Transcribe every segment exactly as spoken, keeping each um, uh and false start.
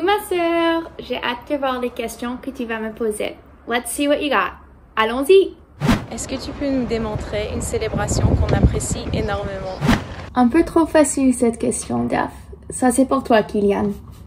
Coucou ma sœur, j'ai hâte de voir les questions que tu vas me poser. Let's see what you got. Allons-y! Est-ce que tu peux nous démontrer une célébration qu'on apprécie énormément? Un peu trop facile cette question, Daph. Ça c'est pour toi, Kylian.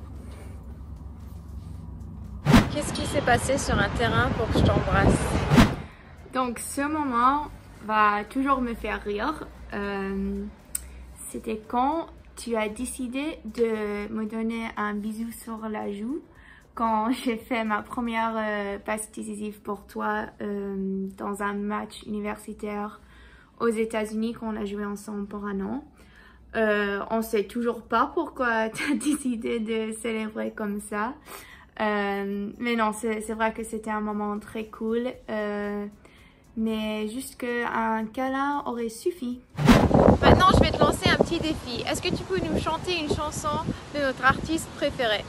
Qu'est-ce qui s'est passé sur un terrain pour que je t'embrasse? Donc ce moment va toujours me faire rire. Euh, C'était quand tu as décidé de me donner un bisou sur la joue quand j'ai fait ma première euh, passe décisive pour toi euh, dans un match universitaire aux États-Unis qu'on a joué ensemble pour un an. Euh, on sait toujours pas pourquoi tu as décidé de célébrer comme ça. Euh, mais non, c'est vrai que c'était un moment très cool. Euh, mais juste qu'un câlin aurait suffi. Maintenant, je vais te lancer un petit défi. Est-ce que tu peux nous chanter une chanson de notre artiste préféré?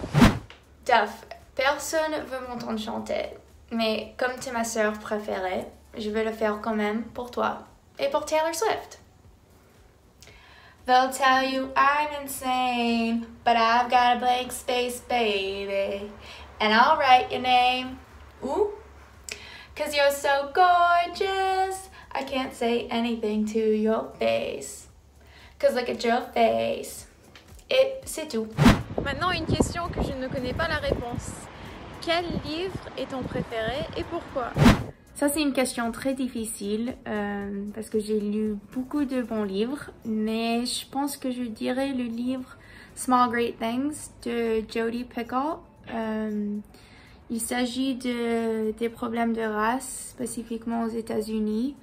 Daph, personne veut m'entendre chanter. Mais comme tu es ma sœur préférée, je vais le faire quand même pour toi et pour Taylor Swift. They'll tell you I'm insane, but I've got a blank space, baby. And I'll write your name. Ooh. Cause you're so gorgeous, I can't say anything to your face. Cause look at your face. Et c'est tout. Maintenant, une question que je ne connais pas la réponse. Quel livre est ton préféré et pourquoi? Ça, c'est une question très difficile euh, parce que j'ai lu beaucoup de bons livres, mais je pense que je dirais le livre Small Great Things de Jodi Picoult. Euh, il s'agit de, des problèmes de race, spécifiquement aux États-Unis,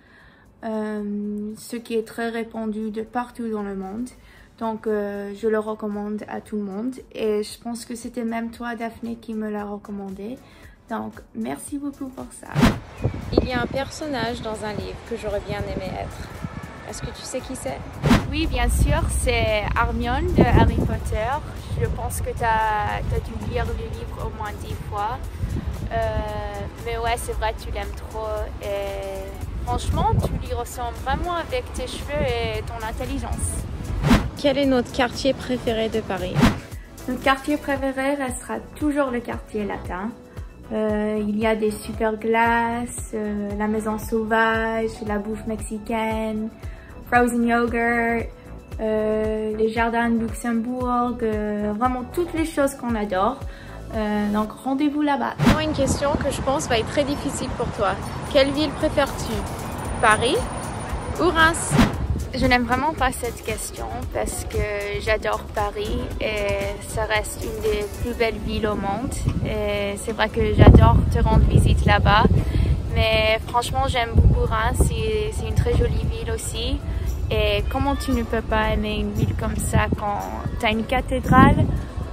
euh, ce qui est très répandu de partout dans le monde. Donc, euh, je le recommande à tout le monde et je pense que c'était même toi, Daphné, qui me l'a recommandé. Donc, merci beaucoup pour ça. Il y a un personnage dans un livre que j'aurais bien aimé être. Est-ce que tu sais qui c'est? Oui, bien sûr, c'est Hermione de Harry Potter. Je pense que tu as, as dû lire le livre au moins dix fois. Euh, mais ouais, c'est vrai, tu l'aimes trop. Et franchement, tu lui ressembles vraiment avec tes cheveux et ton intelligence. Quel est notre quartier préféré de Paris? Notre quartier préféré restera toujours le quartier latin. Euh, il y a des super glaces, euh, la maison sauvage, la bouffe mexicaine, frozen yogurt, euh, les jardins de Luxembourg, euh, vraiment toutes les choses qu'on adore. Euh, donc rendez-vous là-bas. Une question que je pense va être très difficile pour toi. Quelle ville préfères-tu? Paris ou Reims? Je n'aime vraiment pas cette question parce que j'adore Paris et ça reste une des plus belles villes au monde. Et c'est vrai que j'adore te rendre visite là-bas. Mais franchement, j'aime beaucoup Reims. C'est une très jolie ville aussi. Et comment tu ne peux pas aimer une ville comme ça quand tu as une cathédrale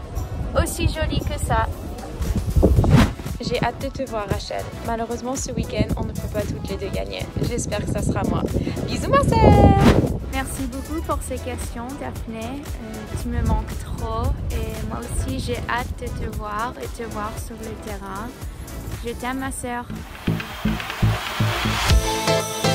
aussi jolie que ça? J'ai hâte de te voir, Rachel. Malheureusement, ce week-end, on ne peut pas toutes les deux gagner. J'espère que ça sera moi. Bisous, ma sœur! Merci beaucoup pour ces questions, Daphné. Euh, tu me manques trop et moi aussi, j'ai hâte de te voir et te voir sur le terrain. Je t'aime, ma sœur.